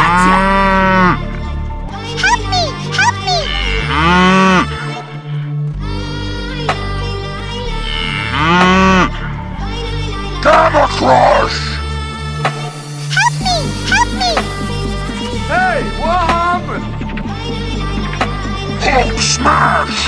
Gotcha! Help me! Help me! Gamma Crush! Help me! Help me! Hey, what happened? Hulk Smash!